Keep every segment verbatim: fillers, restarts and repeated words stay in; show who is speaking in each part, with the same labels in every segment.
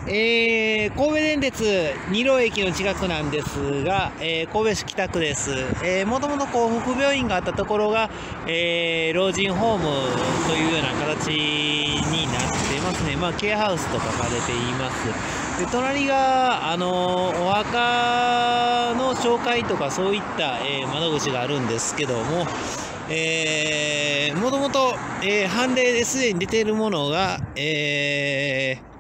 Speaker 1: えー、神戸電鉄二路駅の近くなんですが、えー、神戸市北区です。えー、もともと幸福病院があったところが、えー、老人ホームというような形になってますね。まあ、ケアハウスと書かれています。で、隣が、あのー、お墓の紹介とかそういった、えー、窓口があるんですけども、えー、もともと、えー、判例ですでに出ているものが、えー、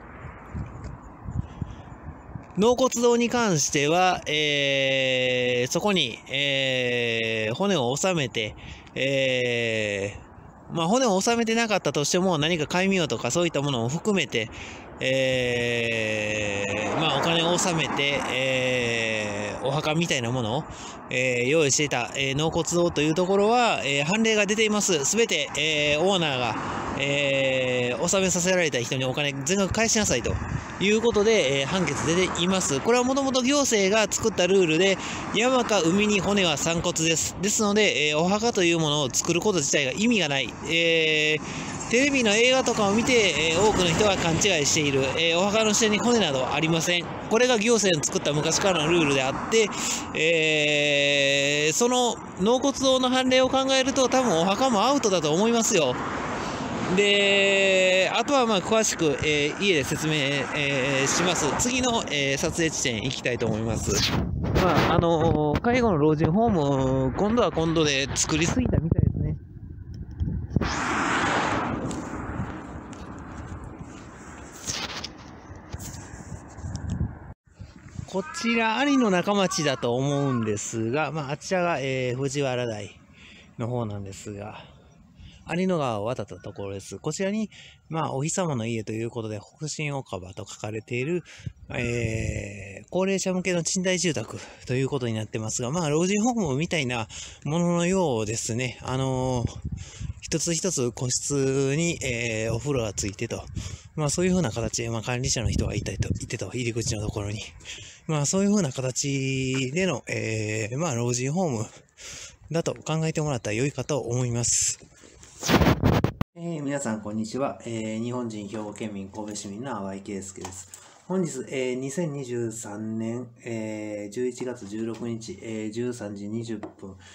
Speaker 1: 納骨堂に関しては、えー、そこに、えー、骨を収めて、えー、まあ、骨を収めてなかったとしても、何か戒名とかそういったものを含めて、えー、まあ、お金を納めて、えー、お墓みたいなものを、えー、用意していた、えー、納骨堂というところは、えー、判例が出ています。すべて、えー、オーナーが、えー、納めさせられた人にお金全額返しなさいということで、えー、判決出ています。これはもともと行政が作ったルールで、山か海に骨は散骨です。ですので、えー、お墓というものを作ること自体が意味がない。えーテレビの映画とかを見て、えー、多くの人が勘違いしている、えー、お墓の下に骨などはありません。これが行政の作った昔からのルールであって、えー、その納骨堂の判例を考えると多分お墓もアウトだと思いますよ。で、あとはまあ詳しく、えー、家で説明、えー、します。次の、えー、撮影地点行きたいと思います。まあ、あのー、介護の老人ホーム、今度は今度で作りすぎたみたいですね。こちら、有野中町だと思うんですが、まあ、あちらが、えー、藤原台の方なんですが、有野川を渡ったところです。こちらに、まあ、お日様の家ということで、北進岡場と書かれている、えー、高齢者向けの賃貸住宅ということになってますが、まあ、老人ホームみたいなもののようですね。あのー、一つ一つ個室に、えー、お風呂がついてと、まあ、そういう風な形で、まあ、管理者の人がいたりと、いてと、入り口のところに。まあ、そういう風な形での、えー、まあ、老人ホームだと考えてもらったら良いかと思います。えー、皆さん、こんにちは。えー、日本人兵庫県民神戸市民の淡井圭介です。本日、えー、にせんにじゅうさんねん、えー、じゅういちがつじゅうろくにち、えー、じゅうさんじにじゅっぷん、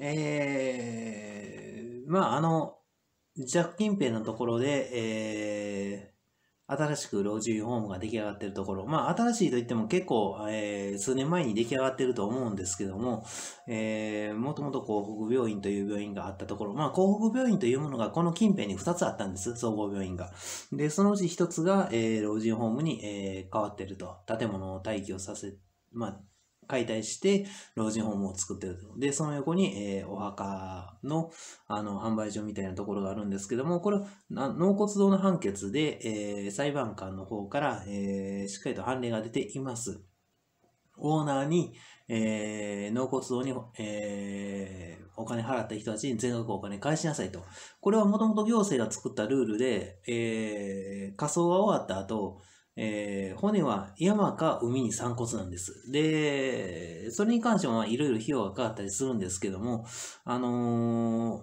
Speaker 1: えー、まあ、あの、自宅近辺のところで、えー、新しく老人ホームが出来上がっているところ。まあ、新しいといっても結構、えー、数年前に出来上がっていると思うんですけども、えー、もともと幸福病院という病院があったところ。まあ、幸福病院というものがこの近辺にふたつあったんです。総合病院が。で、そのうちひとつが、えー、老人ホームに、えー、変わっていると。建物を待機をさせ、まあ、解体して老人ホームを作っていると。で、その横に、えー、お墓の、あの、販売所みたいなところがあるんですけども、これ、納骨堂の判決で、えー、裁判官の方から、えー、しっかりと判例が出ています。オーナーに、えー、納骨堂に、えー、お金払った人たちに全額お金返しなさいと。これはもともと行政が作ったルールで、えー、火葬が終わった後、えー、骨は山か海に散骨なんです。で、それに関してもいろいろ費用がかかったりするんですけども、あのー、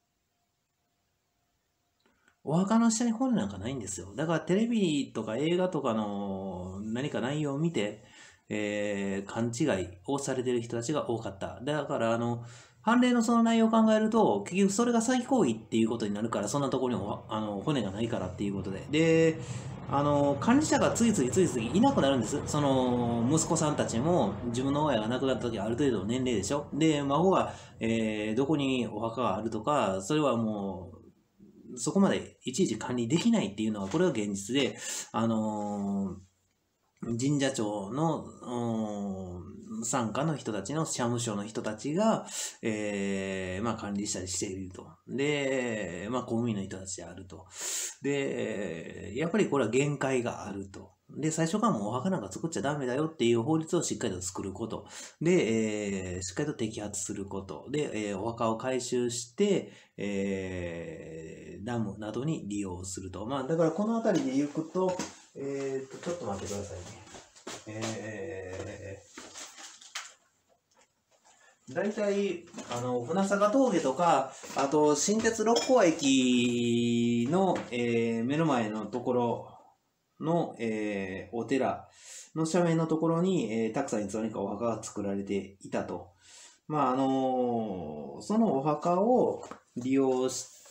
Speaker 1: お墓の下に骨なんかないんですよ。だからテレビとか映画とかの何か内容を見て、えー、勘違いをされている人たちが多かった。だから、あの、判例のその内容を考えると、結局それが詐欺行為っていうことになるから、そんなところにおあの骨がないからっていうことで。で、あの、管理者が次々次々いなくなるんです。その、息子さんたちも自分の親が亡くなった時はある程度の年齢でしょ。で、孫が、えー、どこにお墓があるとか、それはもう、そこまでいちいち管理できないっていうのは、これが現実で、あのー神社長の、傘下の人たちの社務所の人たちが、えー、まあ管理したりしていると。で、まあ公務員の人たちであると。で、やっぱりこれは限界があると。で、最初からもうお墓なんか作っちゃダメだよっていう法律をしっかりと作ること。で、えー、しっかりと摘発すること。で、えー、お墓を回収して、えー、ダムなどに利用すると。まあ、だからこの辺りで行くと、えーっと、ちょっと待ってくださいね。えー、大体、あの、船坂峠とか、あと、新鉄六甲駅の、えー、目の前のところの、えーお寺の斜面のところに、えーたくさんいつの間にかお墓が作られていたと。まあ、あのーそのお墓を利用して、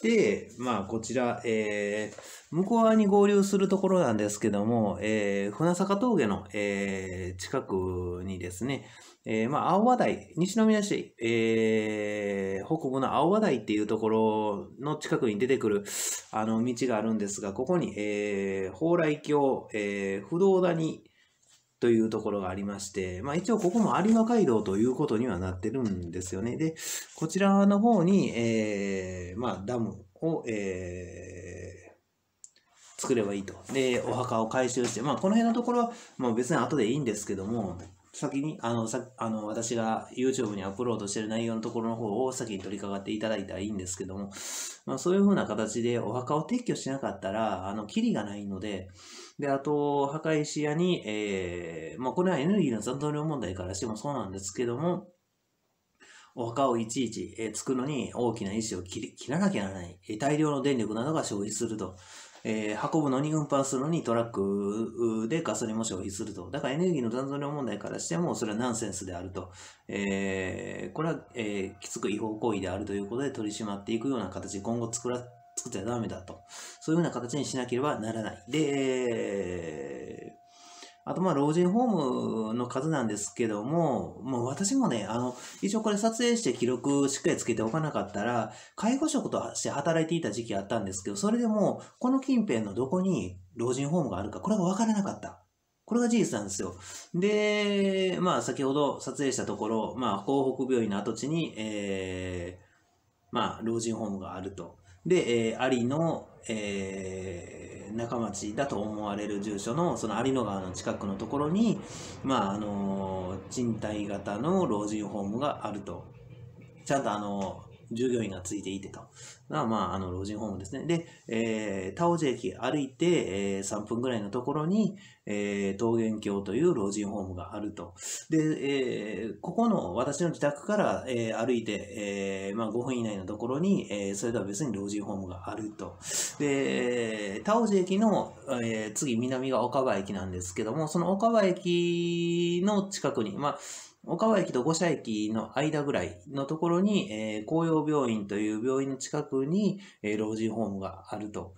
Speaker 1: まあ、こちら、えー向こう側に合流するところなんですけども、えー船坂峠の、えー近くにですね、えーまあ、青葉台、西宮市、えー北部の青葉台っていうところの近くに出てくる、あの、道があるんですが、ここに、えー蓬莱橋、えー不動谷というところがありまして、まあ一応ここも有馬街道ということにはなってるんですよね。で、こちらの方に、えーまあダムを、えー作ればいいと。で、お墓を回収して、まあこの辺のところは、まあ別に後でいいんですけども、先に、あの、さ、あの、私が YouTube にアップロードしている内容のところの方を先に取り掛かっていただいたらいいんですけども、まあそういう風な形でお墓を撤去しなかったら、あの、キリがないので、で、あと、墓石屋に、えー、まあこれはエネルギーの残存量問題からしてもそうなんですけども、お墓をいちいち、えー作るのに大きな石を切り切らなきゃならない。えー大量の電力などが消費すると。えー運ぶのに運搬するのにトラックでガソリンも消費すると。だからエネルギーの残存量問題からしてもそれはナンセンスであると。えーこれは、えーきつく違法行為であるということで取り締まっていくような形、今後作ら、作ってはダメだと。そういうような形にしなければならない。で、えーあと、まあ、老人ホームの数なんですけども、もう私もね、あの、一応これ撮影して記録しっかりつけておかなかったら、介護職として働いていた時期あったんですけど、それでも、この近辺のどこに老人ホームがあるか、これが分からなかった。これが事実なんですよ。で、まあ、先ほど撮影したところ、まあ、港北病院の跡地に、えー、まあ、老人ホームがあると。で、えー、有の、えー中町だと思われる住所の、その有野川の近くのところに、まあ、あの、賃貸型の老人ホームがあると。ちゃんとあの、従業員がついていてと。まあ、まあ、あの、老人ホームですね。で、えー、田尾寺駅歩いて、えー、さんぷんぐらいのところに、えー、桃源郷という老人ホームがあると。で、えー、ここの私の自宅から、えー、歩いて、えー、まあ、ごふん以内のところに、えー、それとは別に老人ホームがあると。で、田尾寺駅の、えー、次、南が岡場駅なんですけども、その岡場駅の近くに、まあ、岡場駅と五社駅の間ぐらいのところに、えー、紅葉病院という病院の近くに、えー老人ホームがあると。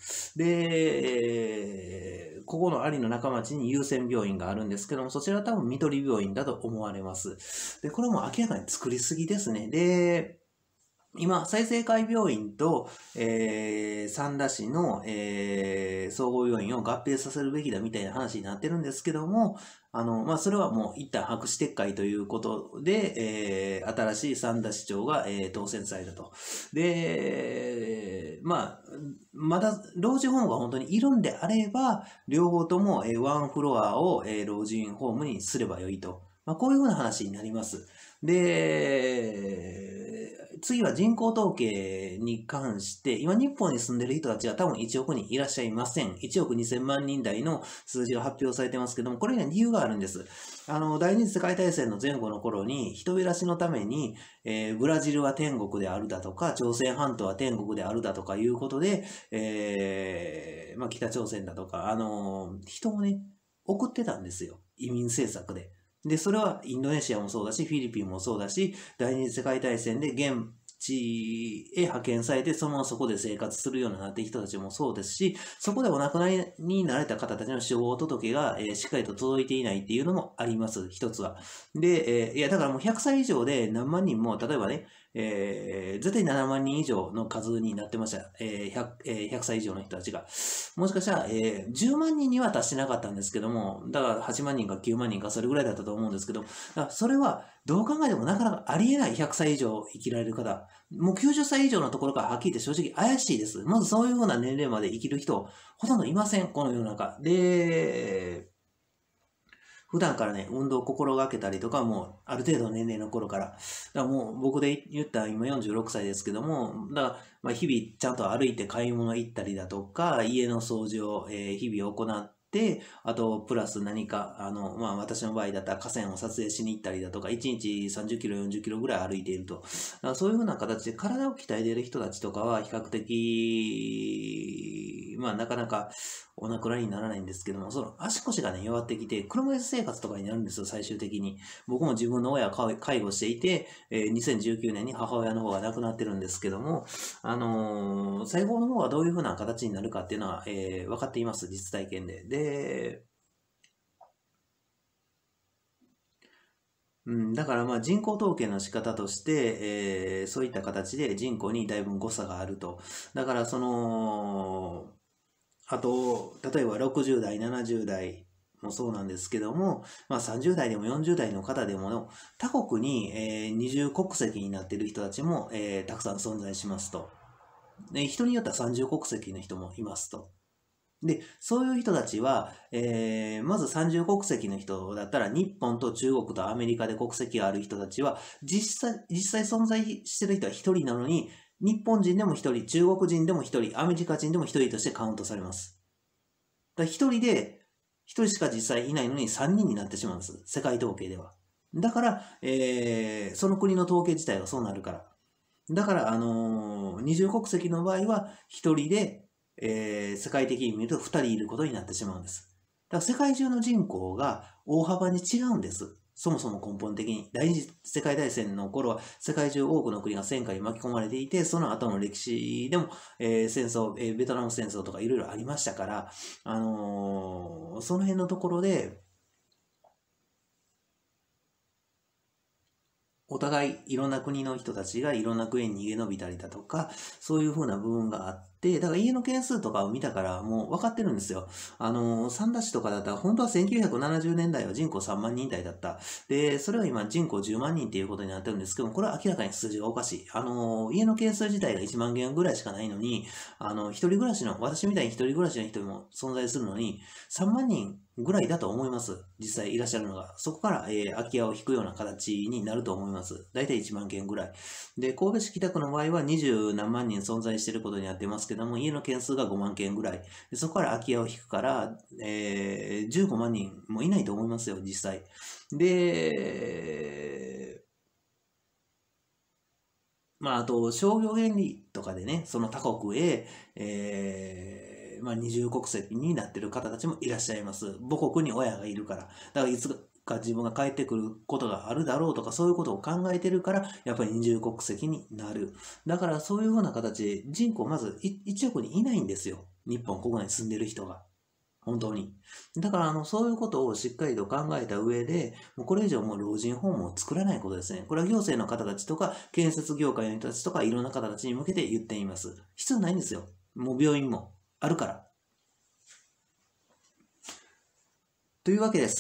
Speaker 1: で、えーここの有の中町に優先病院があるんですけども、そちらは多分緑病院だと思われます。で、これも明らかに作りすぎですね。で、今、済生会病院と、えー、三田市の、えー総合病院を合併させるべきだみたいな話になってるんですけども、あの、まあ、それはもう一旦白紙撤回ということで、えー新しい三田市長が、えー当選されたと。で、まあ、まだ老人ホームが本当にいるんであれば、両方とも、えーワンフロアを、えー老人ホームにすればよいと。まあ、こういうふうな話になります。で、次は人口統計に関して、今日本に住んでる人たちは多分いちおく人いらっしゃいません。いちおくにせんまん人台の数字が発表されてますけども、これには理由があるんです。あの、第二次世界大戦の前後の頃に、人減らしのために、えーブラジルは天国であるだとか、朝鮮半島は天国であるだとかいうことで、えーまあ、北朝鮮だとか、あの人をね、送ってたんですよ。移民政策で。で、それはインドネシアもそうだし、フィリピンもそうだし、第二次世界大戦で現地へ派遣されて、そのままそこで生活するようになっている人たちもそうですし、そこでお亡くなりになられた方たちの死亡届が、えーしっかりと届いていないっていうのもあります、一つは。で、えーいや、だからもうひゃくさい以上で何万人も、例えばね、えー絶対ななまん人以上の数になってました。えー 100, えーひゃくさい以上の人たちが。もしかしたら、えーじゅうまん人には達してなかったんですけども、だからはちまん人かきゅうまん人かそれぐらいだったと思うんですけど、だからそれはどう考えてもなかなかありえないひゃくさい以上生きられる方。もうきゅうじゅっさい以上のところからはっきり言って正直怪しいです。まずそういうふうな年齢まで生きる人、ほとんどいません、この世の中。で、普段からね、運動を心がけたりとか、もう、ある程度の年齢の頃から。だからもう、僕で言ったら今よんじゅうろくさいですけども、だから、まあ、日々ちゃんと歩いて買い物行ったりだとか、家の掃除を、えー日々行って、あと、プラス何か、あの、まあ、私の場合だったら河川を撮影しに行ったりだとか、いちにちさんじゅっキロ、よんじゅっキロぐらい歩いていると。だからそういうふうな形で体を鍛えている人たちとかは、比較的、まあ、なかなかお亡くなりにならないんですけども、その足腰がね、弱ってきて、車椅子生活とかになるんですよ、最終的に。僕も自分の親を介護していて、えーにせんじゅうきゅうねんに母親の方が亡くなってるんですけども、あのー最後の方はどういう風な形になるかっていうのは、えー分かっています、実体験で。で、うん、だからまあ人口統計の仕方として、えーそういった形で人口にだいぶ誤差があると。だからその、あと、例えばろくじゅう代、ななじゅう代もそうなんですけども、まあさんじゅう代でもよんじゅう代の方でも、他国に、えー二重国籍になっている人たちも、えーたくさん存在しますと。で、人によっては三重国籍の人もいますと。で、そういう人たちは、えーまず三重国籍の人だったら、日本と中国とアメリカで国籍がある人たちは、実際、実際存在してる人は一人なのに、日本人でも一人、中国人でも一人、アメリカ人でも一人としてカウントされます。だから一人で、一人しか実際いないのに三人になってしまうんです。世界統計では。だから、えーその国の統計自体はそうなるから。だから、あのー二重国籍の場合は、一人で、えー世界的に見ると二人いることになってしまうんです。だから世界中の人口が大幅に違うんです。そもそも根本的に。第二次世界大戦の頃は世界中多くの国が戦火に巻き込まれていて、その後の歴史でも、えー戦争、えーベトナム戦争とかいろいろありましたから、あのーその辺のところで、お互いいろんな国の人たちがいろんな国に逃げ延びたりだとか、そういう風な部分があって、だから家の件数とかを見たからもう分かってるんですよ。あの、三田市とかだったら本当はせんきゅうひゃくななじゅうねんだいは人口さんまん人台だった。で、それは今人口じゅうまん人っていうことになってるんですけども、これは明らかに数字がおかしい。あの、家の件数自体がいちまん件ぐらいしかないのに、あの、一人暮らしの、私みたいに一人暮らしの人も存在するのに、さんまん人ぐらいだと思います。実際いらっしゃるのが。そこから、えー空き家を引くような形になると思います。だいたいいちまん件ぐらい。で、神戸市北区の場合はにじゅう何万人存在していることになってますけども、家の件数がごまん件ぐらい。でそこから空き家を引くから、えーじゅうごまん人もいないと思いますよ、実際。で、まあ、あと、商業原理とかでね、その他国へ、えーまあ、二重国籍になっている方たちもいらっしゃいます。母国に親がいるから。だからいつか自分が帰ってくることがあるだろうとか、そういうことを考えてるから、やっぱり二重国籍になる。だからそういうふうな形で人口まずいちおくにいないんですよ。日本国内に住んでる人が。本当に。だから、あの、そういうことをしっかりと考えた上で、もうこれ以上もう老人ホームを作らないことですね。これは行政の方たちとか、建設業界の人たちとか、いろんな方たちに向けて言っています。必要ないんですよ。もう病院もあるから。というわけです。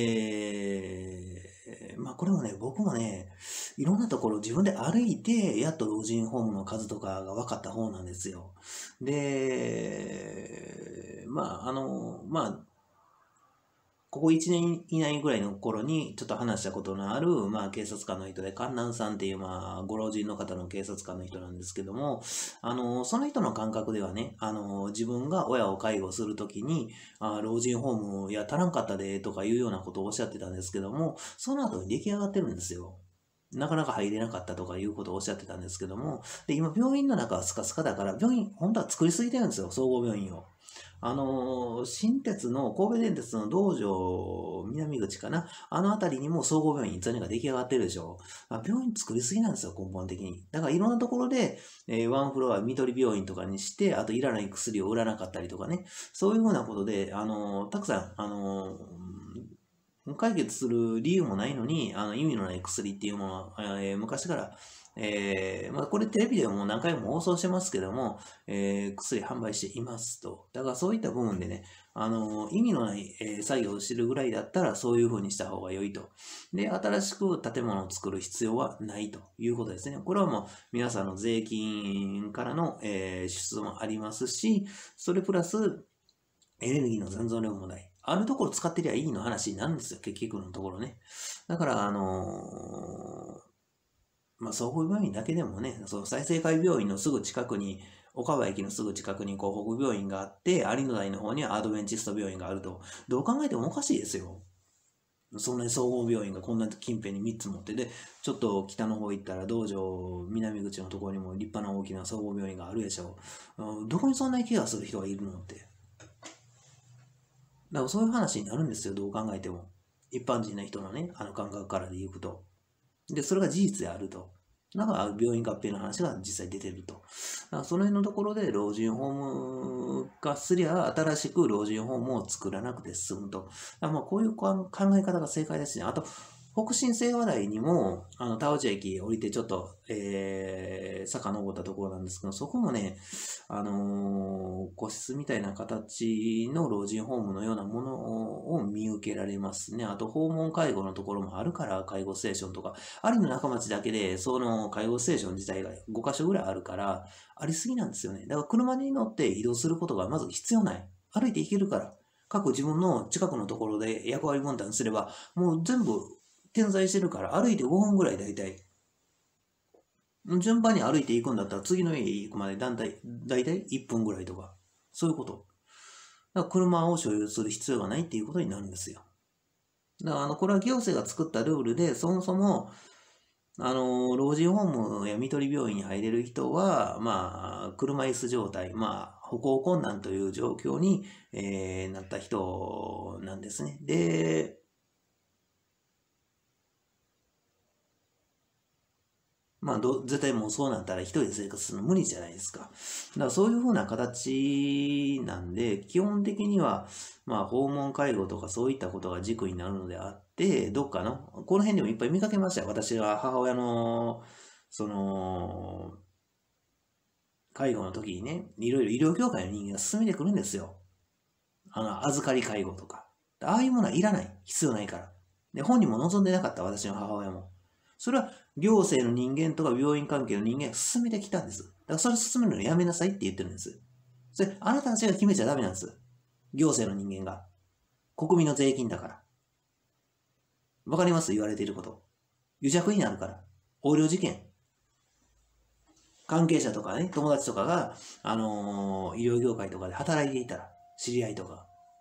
Speaker 1: えー、まあこれもね、僕もね、いろんなところ自分で歩いて、やっと老人ホームの数とかが分かった方なんですよ。で、まあ、あの、まあ、ここいちねん以内ぐらいの頃にちょっと話したことのある、まあ、警察官の人で、観南さんっていう、まあ、ご老人の方の警察官の人なんですけども、あの、その人の感覚ではね、あの、自分が親を介護するときに、あ、老人ホーム、いや、足らんかったで、とかいうようなことをおっしゃってたんですけども、その後に出来上がってるんですよ。なかなか入れなかったとかいうことをおっしゃってたんですけども、で、今病院の中はスカスカだから、病院、本当は作りすぎてるんですよ、総合病院を。あのー新鉄の、神戸電鉄の道場、南口かな、あの辺りにも総合病院、残念が出来上がってるでしょ。あ病院作りすぎなんですよ、根本的に。だからいろんなところで、えーワンフロア、見取り病院とかにして、あといらない薬を売らなかったりとかね、そういうふうなことで、あのーたくさん、あのー解決する理由もないのに、あの意味のない薬っていうものは、えー昔から、えーまあ、これテレビでも何回も放送してますけども、えー薬販売していますと。だからそういった部分でね、あの意味のない、えー作業をしてるぐらいだったらそういう風にした方が良いと。で、新しく建物を作る必要はないということですね。これはもう皆さんの税金からの、えー支出もありますし、それプラスエネルギーの残存量もない。あるところ使ってりゃいいの話になるんですよ、結局のところね。だから、あのーまあ、総合病院だけでもね、その済生会病院のすぐ近くに、岡川駅のすぐ近くに港北病院があって、有野台の方にはアドベンチスト病院があると。どう考えてもおかしいですよ。そんなに総合病院がこんな近辺にみっつ持って、で、ちょっと北の方行ったら道場、南口のところにも立派な大きな総合病院があるでしょう。うんどこにそんなに怪我する人がいるのって。 だからそういう話になるんですよ、どう考えても。一般人の人のね、あの感覚からでいくと。で、それが事実であると。だから病院合併の話が実際出てると。だからその辺のところで老人ホーム化すりゃ新しく老人ホームを作らなくて済むと。だからまあこういう考え方が正解ですね。あと、北新清和台にも、あの、田内駅降りてちょっと、えー、坂登ったところなんですけど、そこもね、あのー個室みたいな形の老人ホームのようなものを見受けられますね。あと、訪問介護のところもあるから、介護ステーションとか、ありの中町だけで、その介護ステーション自体がごかしょぐらいあるから、ありすぎなんですよね。だから車に乗って移動することがまず必要ない。歩いて行けるから。各自分の近くのところで役割分担すれば、もう全部点在してるから歩いてごふんぐらいだいたい。順番に歩いていくんだったら次の家行くまでだいたいだいたいいっぷんぐらいとか。そういうこと。だから車を所有する必要がないっていうことになるんですよ。だからあの、これは行政が作ったルールで、そもそも、あの、老人ホームや看取り病院に入れる人は、まあ、車椅子状態、まあ、歩行困難という状況に、えーなった人なんですね。で、まあど、絶対もうそうなったら一人で生活するの無理じゃないですか。だからそういうふうな形なんで、基本的には、まあ、訪問介護とかそういったことが軸になるのであって、どっかの、この辺でもいっぱい見かけましたよ。私が母親の、その、介護の時にね、いろいろ医療協会の人間が進めてくるんですよ。あの、預かり介護とか。ああいうものはいらない。必要ないから。で、本人も望んでなかった、私の母親も。それは行政の人間とか病院関係の人間が進めてきたんです。だからそれ進めるのやめなさいって言ってるんです。それ、あなたたちが決めちゃダメなんです。行政の人間が。国民の税金だから。わかります言われていること。癒着になるから。横領事件。関係者とかね、友達とかが、あのー医療業界とかで働いていたら、知り合いとか。だ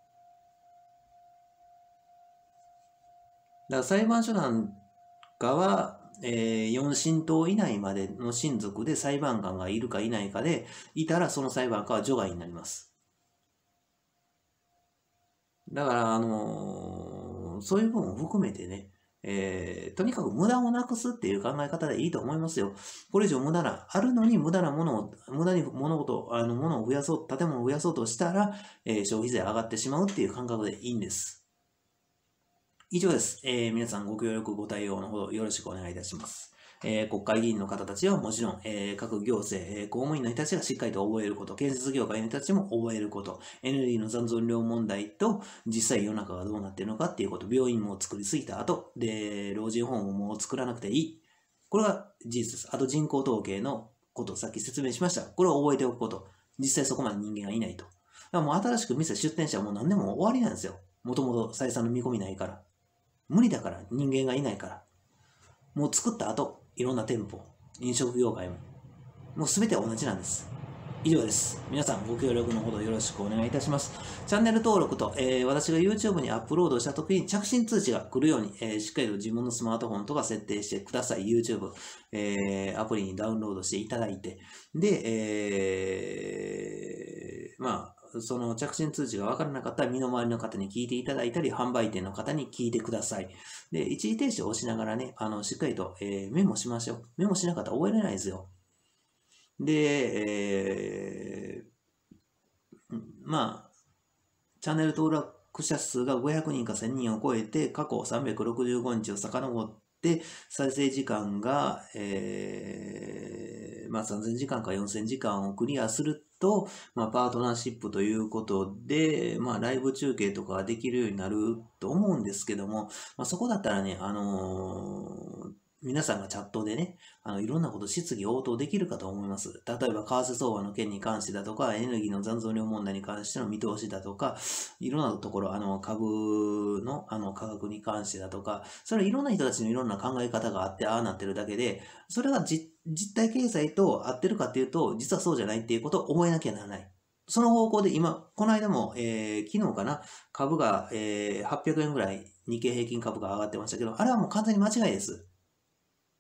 Speaker 1: から裁判所なんかは、えー、よん親等以内までの親族で裁判官がいるかいないかで、いたらその裁判官は除外になります。だから、あのーそういう部分を含めてね、えーとにかく無駄をなくすっていう考え方でいいと思いますよ。これ以上無駄な、あるのに無駄なものを、無駄に物事、あの、物を増やそう、建物を増やそうとしたら、えー消費税上がってしまうっていう感覚でいいんです。以上です。えー皆さんご協力ご対応のほどよろしくお願いいたします。えー国会議員の方たちはもちろん、えー各行政、えー公務員の人たちがしっかりと覚えること、建設業界の人たちも覚えること、エネルギーの残存量問題と実際世の中がどうなっているのかっていうこと、病院も作りすぎた後、で、老人ホームも作らなくていい。これが事実です。あと人口統計のことをさっき説明しました。これを覚えておくこと。実際そこまで人間がいないと。だからもう新しく店出店者はもう何でも終わりなんですよ。もともと採算の見込みないから。無理だから、人間がいないから。もう作った後、いろんな店舗、飲食業界も、もうすべて同じなんです。以上です。皆さんご協力のほどよろしくお願いいたします。チャンネル登録と、えー私が YouTube にアップロードした時に着信通知が来るように、えーしっかりと自分のスマートフォンとか設定してください。YouTube、えーアプリにダウンロードしていただいて。で、えーまあ、その着信通知が分からなかったら身の回りの方に聞いていただいたり、販売店の方に聞いてください。で、一時停止を押しながらね、あの、しっかりと、えーメモしましょう。メモしなかったら覚えれないですよ。で、えーまあ、チャンネル登録者数がごひゃくにんかせんにんを超えて、過去さんびゃくろくじゅうごにちを遡って、再生時間が、えーまあ、さんぜんじかんかよんせんじかんをクリアすると、まあ、パートナーシップということで、まあ、ライブ中継とかができるようになると思うんですけども、まあ、そこだったらね、あのー皆さんがチャットでね、あの、いろんなこと質疑応答できるかと思います。例えば、為替相場の件に関してだとか、エネルギーの残存量問題に関しての見通しだとか、いろんなところ、あの、株の、あの、価格に関してだとか、それはいろんな人たちのいろんな考え方があって、ああなってるだけで、それが実実体経済と合ってるかっていうと、実はそうじゃないっていうことを覚えなきゃならない。その方向で今、この間も、えー昨日かな、株が、えーはっぴゃくえんぐらい、日経平均株が上がってましたけど、あれはもう完全に間違いです。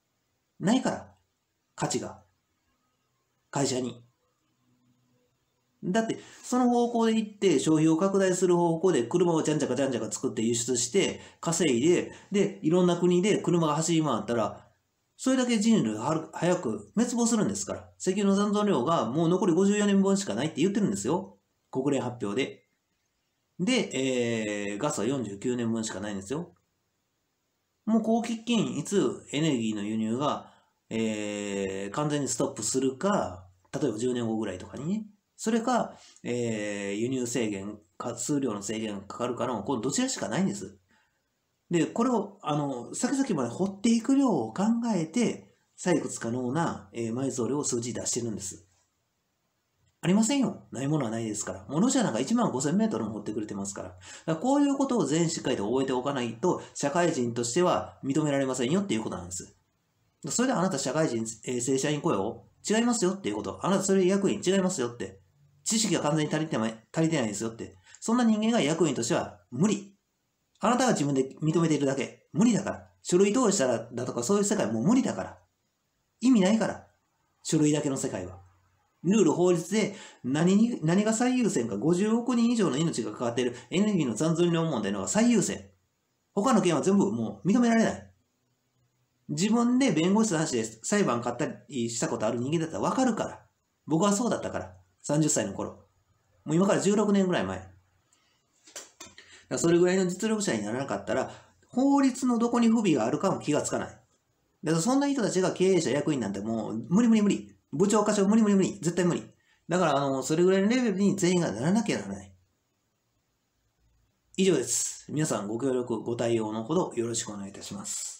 Speaker 1: ないから、価値が、会社に。 だって、その方向で行って消費を拡大する方向で車をじゃんじゃかじゃんじゃか作って輸出して、稼いで、で、いろんな国で車が走り回ったら、それだけ人類がはる早く滅亡するんですから。石油の残存量がもう残りごじゅうよねんぶんしかないって言ってるんですよ。国連発表で。で、えー、ガスはよんじゅうきゅうねんぶんしかないんですよ。もうこう喫緊、いつエネルギーの輸入が、えー、完全にストップするか、例えばじゅうねんごぐらいとかにね。それか、えー、輸入制限、数量の制限がかかるかの、このどちらしかないんです。で、これを、あの、先々まで掘っていく量を考えて、採掘可能な、えー、埋蔵量を数字出してるんです。ありませんよ。ないものはないですから。もうロシアなんかいちまんごせんメートルも掘ってくれてますから。だからこういうことを全員しっかりと覚えておかないと、社会人としては認められませんよっていうことなんです。それであなた社会人、えー、正社員雇用違いますよっていうこと。あなたそれ役員違いますよって。知識が完全に足りてない、足りてないですよって。そんな人間が役員としては無理。あなたが自分で認めているだけ。無理だから。書類通したらだとかそういう世界もう無理だから。意味ないから。書類だけの世界は。ルール法律で何に、何が最優先かごじゅうおくにん以上の命がかかっているエネルギーの残存量問題のが最優先。他の件は全部もう認められない。自分で弁護士なしで裁判買ったりしたことある人間だったらわかるから。僕はそうだったから。さんじゅっさいの頃。もう今からじゅうろくねんぐらい前。だからそれぐらいの実力者にならなかったら、法律のどこに不備があるかも気がつかない。だからそんな人たちが経営者役員なんてもう無理無理無理。部長課長無理無理無理。絶対無理。だからあの、それぐらいのレベルに全員がならなきゃならない。以上です。皆さんご協力ご対応のほどよろしくお願いいたします。